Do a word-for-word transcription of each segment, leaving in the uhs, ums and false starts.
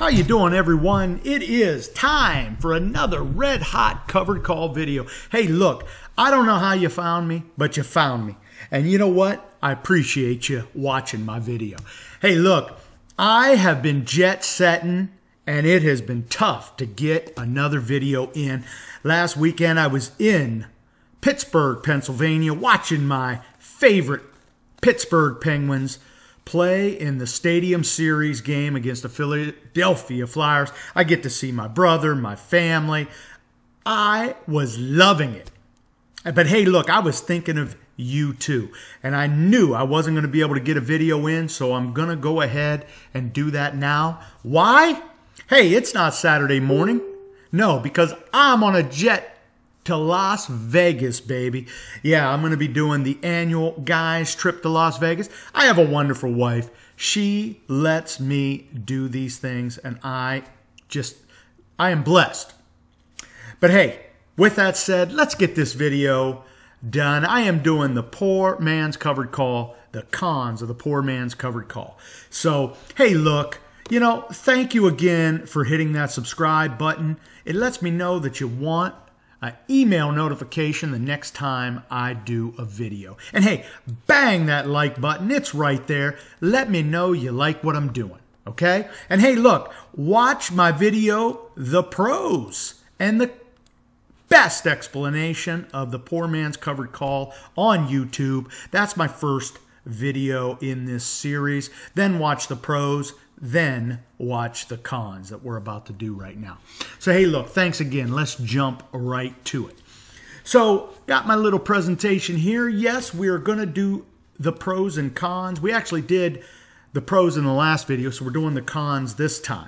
How you doing, everyone? It is time for another red hot covered call video. Hey, look, I don't know how you found me, but you found me. And you know what? I appreciate you watching my video. Hey, look, I have been jet setting and it has been tough to get another video in. Last weekend I was in Pittsburgh, Pennsylvania, watching my favorite Pittsburgh Penguins play in the Stadium Series game against the Philadelphia Flyers. I get to see my brother, my family. I was loving it. But hey, look, I was thinking of you too. And I knew I wasn't going to be able to get a video in, so I'm going to go ahead and do that now. Why? Hey, it's not Saturday morning. No, because I'm on a jet to Las Vegas, baby. Yeah, I'm going to be doing the annual guys trip to Las Vegas. I have a wonderful wife. She lets me do these things, and I just, I am blessed. But hey, with that said, let's get this video done. I am doing the poor man's covered call, the cons of the poor man's covered call. So, hey, look, you know, thank you again for hitting that subscribe button. It lets me know that you want an email notification the next time I do a video. And hey, bang that like button. It's right there. Let me know you like what I'm doing, okay? And hey, look, watch my video, The Pros, and the best explanation of the poor man's covered call on YouTube. That's my first video in this series. Then watch the pros, then watch the cons that we're about to do right now. So hey, look, thanks again. Let's jump right to it. So got my little presentation here. Yes, we are going to do the pros and cons. We actually did the pros in the last video, so we're doing the cons this time.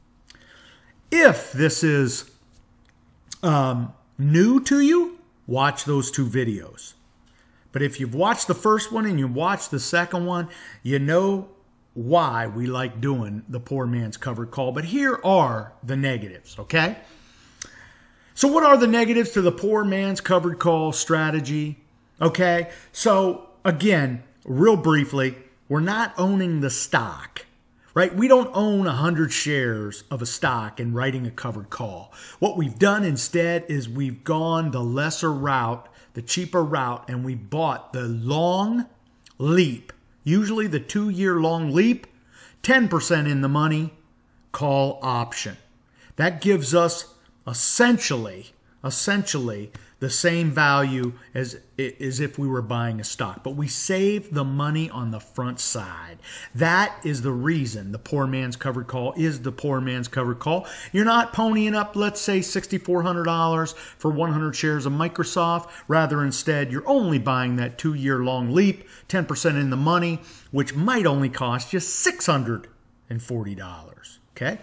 If this is um, new to you, watch those two videos. But if you've watched the first one and you watched the second one, you know why we like doing the poor man's covered call. But here are the negatives, okay? So what are the negatives to the poor man's covered call strategy? Okay, so again, real briefly, we're not owning the stock, right? We don't own one hundred shares of a stock and writing a covered call. What we've done instead is we've gone the lesser route, the cheaper route, and we bought the long leap, usually the two-year long leap, ten percent in the money, call option. That gives us essentially, essentially the same value as, as if we were buying a stock. But we save the money on the front side. That is the reason the poor man's covered call is the poor man's covered call. You're not ponying up, let's say, six thousand four hundred dollars for one hundred shares of Microsoft. Rather, instead, you're only buying that two-year long leap, ten percent in the money, which might only cost you six hundred forty dollars. Okay?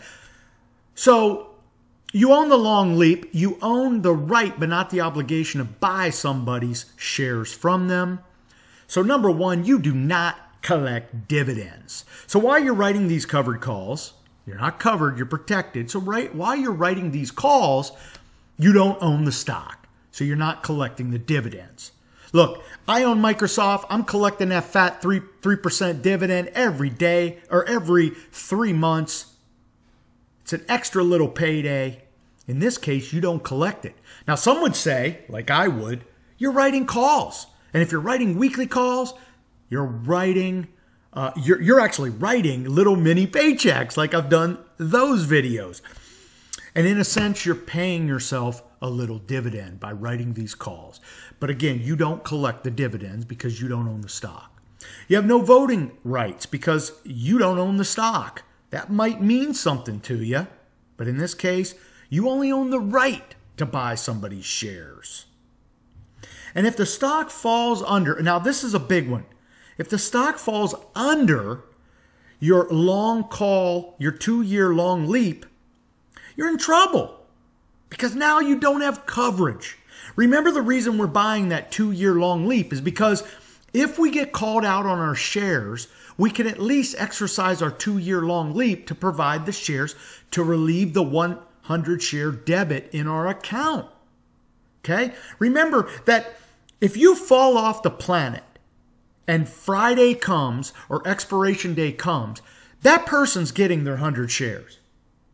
So you own the long leap. You own the right, but not the obligation to buy somebody's shares from them. So number one, you do not collect dividends. So while you're writing these covered calls, you're not covered, you're protected. So right, while you're writing these calls, you don't own the stock. So you're not collecting the dividends. Look, I own Microsoft. I'm collecting that fat three, 3% dividend every day or every three months. It's an extra little payday. In this case, you don't collect it. Now, some would say, like I would, you're writing calls. And if you're writing weekly calls, you're writing, uh, you're, you're actually writing little mini paychecks like I've done those videos. And in a sense, you're paying yourself a little dividend by writing these calls. But again, you don't collect the dividends because you don't own the stock. You have no voting rights because you don't own the stock. That might mean something to you. But in this case, you only own the right to buy somebody's shares. And if the stock falls under, now this is a big one. If the stock falls under your long call, your two-year long leap, you're in trouble because now you don't have coverage. Remember, the reason we're buying that two-year long leap is because if we get called out on our shares, we can at least exercise our two-year long leap to provide the shares to relieve the one hundred share debit in our account. Okay? Remember that if you fall off the planet and Friday comes or expiration day comes, that person's getting their one hundred shares.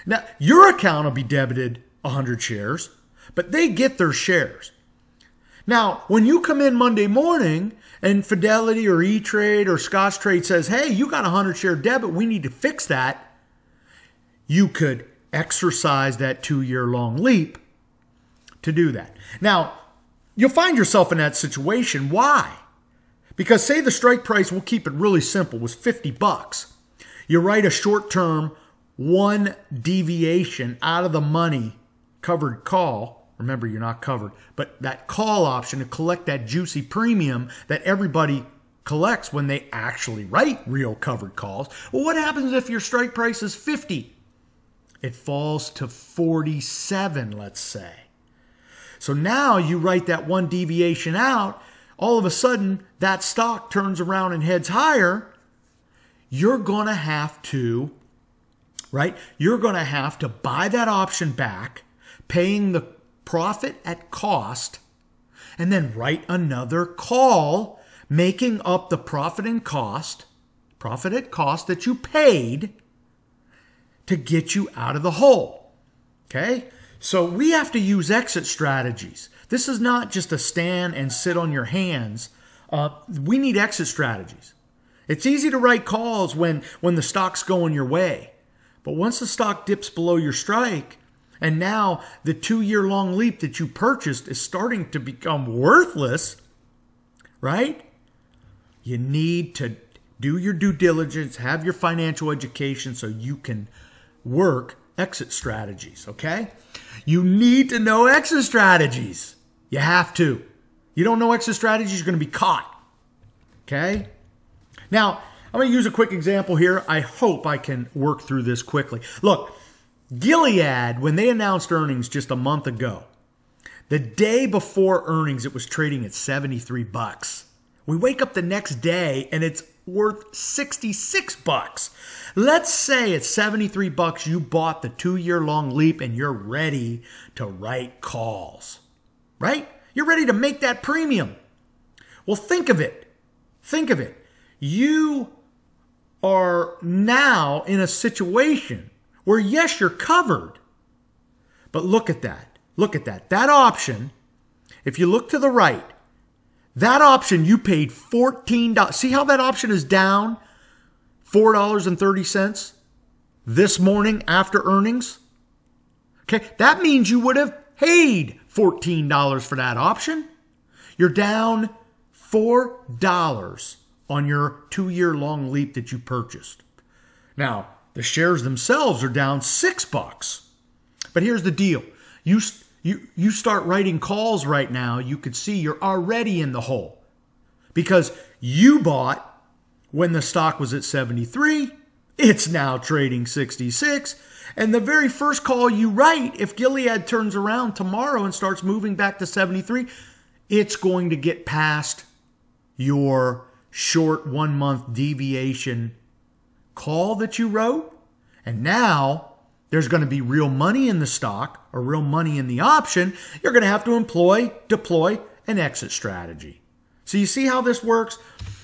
Now, your account will be debited one hundred shares, but they get their shares. Now, when you come in Monday morning and Fidelity or E-Trade or Scottrade says, hey, you got a one hundred share debit, we need to fix that, you could exercise that two-year long leap to do that. Now, you'll find yourself in that situation. Why? Because say the strike price, we'll keep it really simple, was fifty bucks. You write a short-term one deviation out of the money covered call. Remember, you're not covered, but that call option to collect that juicy premium that everybody collects when they actually write real covered calls. Well, what happens if your strike price is fifty? It falls to forty-seven, let's say. So now you write that one deviation out, all of a sudden that stock turns around and heads higher. You're going to have to, right? You're going to have to buy that option back, paying the profit at cost, and then write another call, making up the profit and cost, profit at cost that you paid to get you out of the hole. Okay? So we have to use exit strategies. This is not just a stand and sit on your hands. Uh, we need exit strategies. It's easy to write calls when, when the stock's going your way. But once the stock dips below your strike, and now the two-year long leap that you purchased is starting to become worthless, right? You need to do your due diligence, have your financial education so you can work exit strategies, okay? You need to know exit strategies. You have to. You don't know exit strategies, you're going to be caught, okay? Now, I'm going to use a quick example here. I hope I can work through this quickly. Look, Gilead, when they announced earnings just a month ago, the day before earnings, it was trading at seventy-three bucks. We wake up the next day and it's worth sixty-six bucks. Let's say at seventy-three bucks, you bought the two-year long leap and you're ready to write calls, right? You're ready to make that premium. Well, think of it. Think of it. You are now in a situation where, yes, you're covered. But look at that. Look at that. That option, if you look to the right, that option you paid fourteen dollars. See how that option is down four dollars and thirty cents this morning after earnings? Okay, that means you would have paid fourteen dollars for that option. You're down four dollars on your two-year long leap that you purchased. Now, the shares themselves are down six bucks. But here's the deal. You, you, you start writing calls right now, you could see you're already in the hole. Because you bought when the stock was at seventy-three, it's now trading sixty-six. And the very first call you write, if Gilead turns around tomorrow and starts moving back to seventy-three, it's going to get past your short one-month deviation call that you wrote. And now there's going to be real money in the stock or real money in the option. You're going to have to employ, deploy an exit strategy. So you see how this works?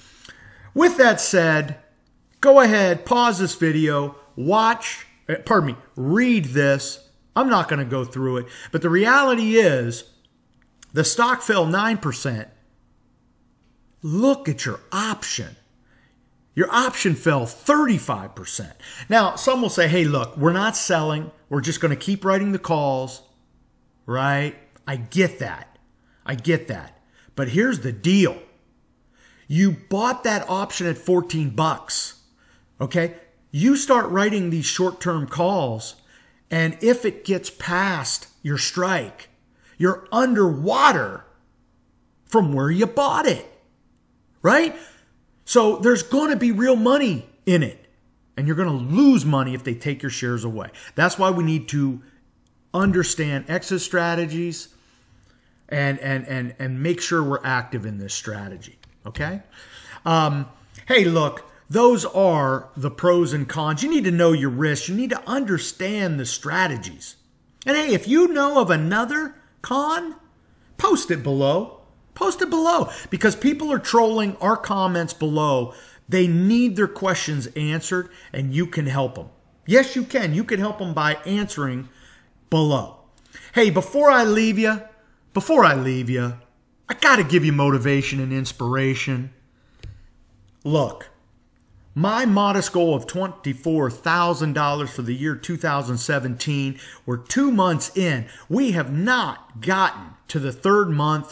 With that said, go ahead, pause this video, watch, pardon me, read this. I'm not going to go through it. But the reality is the stock fell nine percent. Look at your option. Your option fell thirty-five percent. Now, some will say, hey, look, we're not selling. We're just going to keep writing the calls, right? I get that. I get that. But here's the deal. You bought that option at fourteen bucks, okay? You start writing these short-term calls, and if it gets past your strike, you're underwater from where you bought it. Right? So there's going to be real money in it. And you're going to lose money if they take your shares away. That's why we need to understand exit strategies and, and, and, and make sure we're active in this strategy. Okay? Um, hey, look, those are the pros and cons. You need to know your risks. You need to understand the strategies. And hey, if you know of another con, post it below. Post it below because people are trolling our comments below. They need their questions answered and you can help them. Yes, you can. You can help them by answering below. Hey, before I leave you, before I leave you, I got to give you motivation and inspiration. Look, my modest goal of twenty-four thousand dollars for the year two thousand seventeen, we're two months in. We have not gotten to the third month.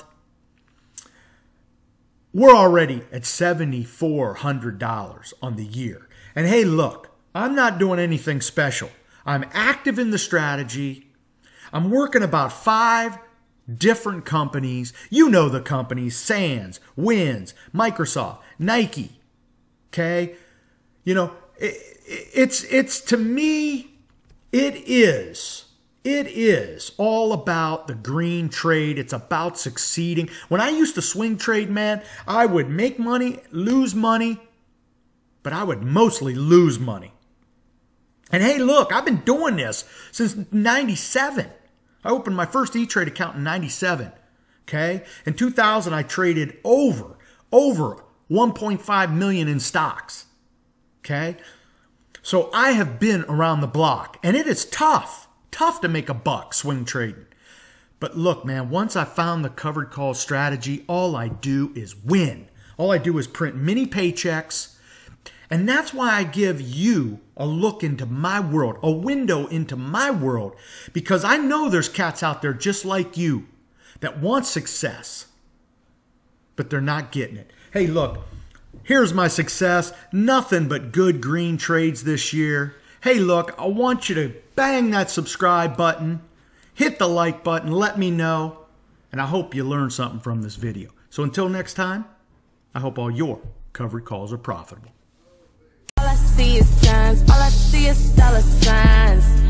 We're already at seven thousand four hundred dollars on the year. And hey, look, I'm not doing anything special. I'm active in the strategy. I'm working about five different companies. You know the companies: Sands, Winds, Microsoft, Nike. Okay? You know, it, it's, it's to me, it is, it is all about the green trade. It's about succeeding. When I used to swing trade, man, I would make money, lose money, but I would mostly lose money. And hey, look, I've been doing this since ninety-seven. I opened my first E-Trade account in ninety-seven. Okay? In two thousand, I traded over, over one point five million in stocks. Okay? So I have been around the block, and it is tough, tough to make a buck swing trading. But look, man, once I found the covered call strategy, all I do is win. All I do is print mini paychecks. And that's why I give you a look into my world, a window into my world, because I know there's cats out there just like you that want success, but they're not getting it. Hey, look, here's my success. Nothing but good green trades this year. Hey, look, I want you to bang that subscribe button, hit the like button, let me know, and I hope you learned something from this video. So until next time, I hope all your covered calls are profitable. All I see is signs, all I see is dollar signs.